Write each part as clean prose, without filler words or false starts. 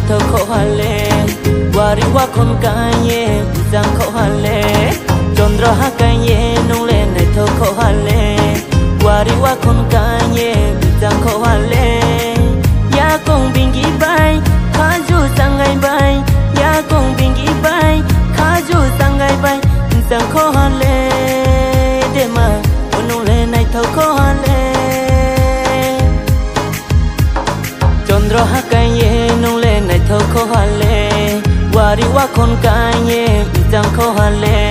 thơ khổ hà lê Wari wa con cái ye giang khổ hà lê Chondra ha cái ye nung lên này thơ khổ hà lê Wari wa con cái ye giang khổ hà lê Ya con bình ghi bay khá dù sang ngày bay Ya con bình ghi bay khá dù sang ngày bay giang khổ hà lê để mà nung lên này thơ khổ hà lê Chondra ha cái ye nung lên này thơ khổ hà lê Wari wa con cái ye giang khổ hà lê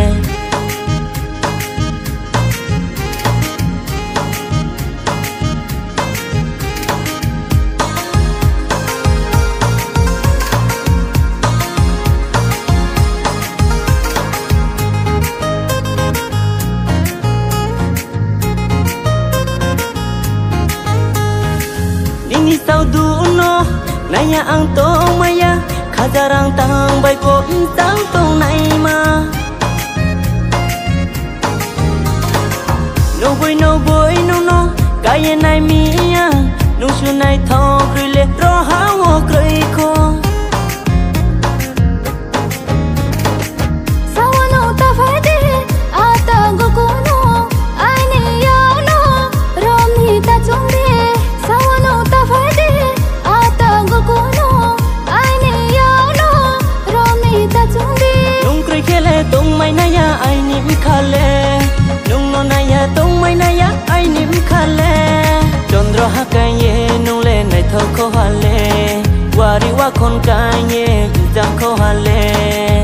Ini sau duno naya ang to maya Kajarang tang bay ko tang tong nay ma No boy no kaya nay miya No shu nay thao kri le ro ha wo kri ko Sawa no ta phai de ata go ko no ai ne ya no rom ni ta chung de Sawa no ta phai de ata go ko no ai ne ya no rom ni ta chung de Nung kri khele tung mai naya ai nim khale Nung no naya tung mai naya ai nim khale Chondra ha kai ye nung le nai thơ khổ hà lê Wari wa con cái ye giang khổ hà lê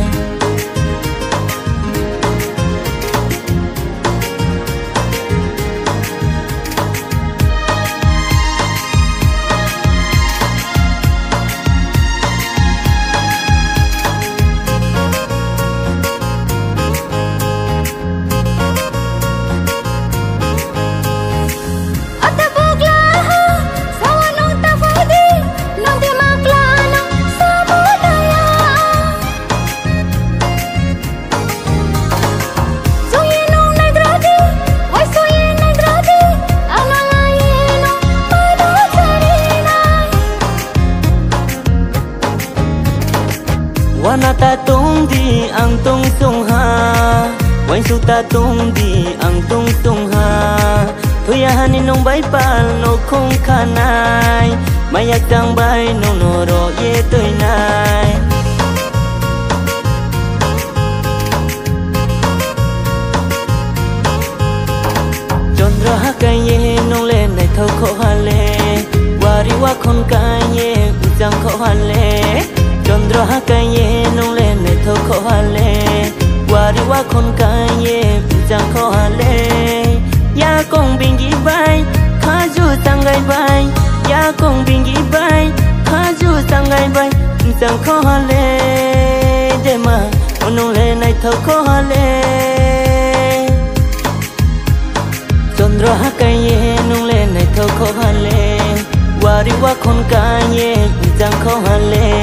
Wana ta tung di ang tung sung ha Wain su ta tung di ang tung sung ha Thuya hanin nung bay pal no khung khanai Mayak dang bay no no ro ye tơi nai Chondra ha kai ye nung lên này thơ khổ hà lê Wari wa con cái ye giang khổ hà lê Chondra ha kai ye nung lên này thơ khổ hà lê Wari wa con cái ye giang khổ hà lê Ya con bình ghi bay khá dù sang ngày bay Ya con bình ghi bay khá dù sang ngày bay giang khổ hà lê để mà nung lên này thơ khổ hà lê Chondra ha kai ye nung lên này thơ khổ hà lê Wari wa con cái ye giang khổ hà lê